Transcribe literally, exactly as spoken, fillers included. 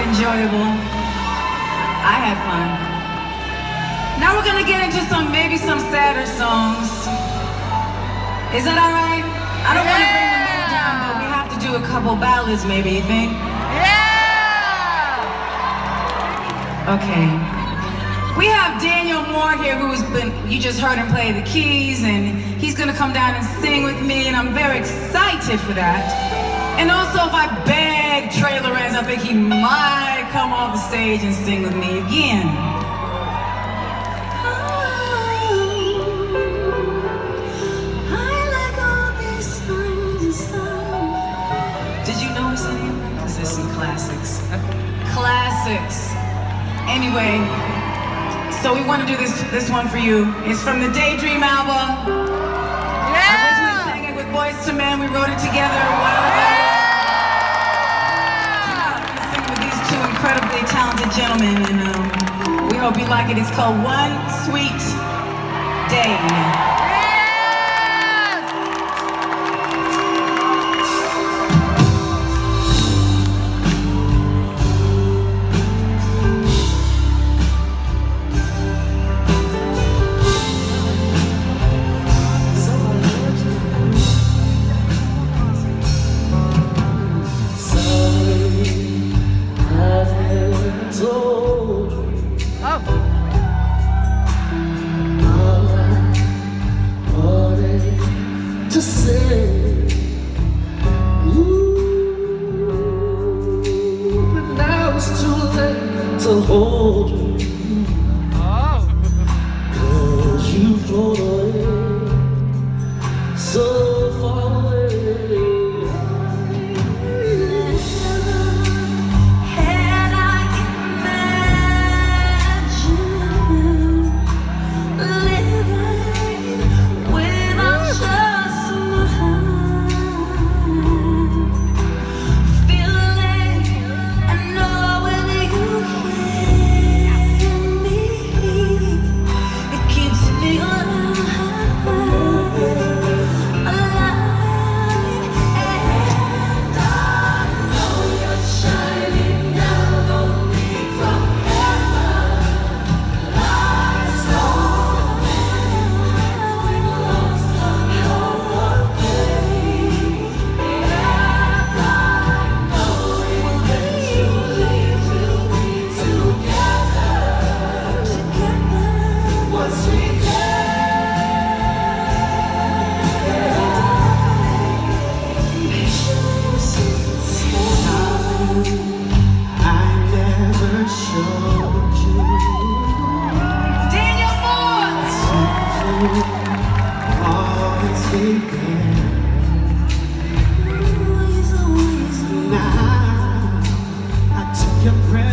enjoyable. I had fun. Now we're gonna get into some, maybe some sadder songs. Is that all right? I don't yeah. want to bring the mood down, but we have to do a couple ballads, maybe, you think? Yeah! Okay. We have Daniel Moore here, who's been, you just heard him play the keys, and he's gonna come down and sing with me, and I'm very excited for that. And also, if I beg Trey Lorenz, I think he might come off the stage and sing with me again. Did you notice any of them? Because there's some classics. Classics. Anyway, so we want to do this this one for you. It's from the Daydream album. Yeah! I originally sang it with Boyz two Men. We wrote it together a while ago. Tonight I'm going to sing with these two incredibly talented gentlemen, and um, we hope you like it. It's called One Sweet Day. To say, ooh, but now it's too late to hold you. Oh. Cause you float away, so far away. Had I imagined living without you, always be there. Now I took your breath.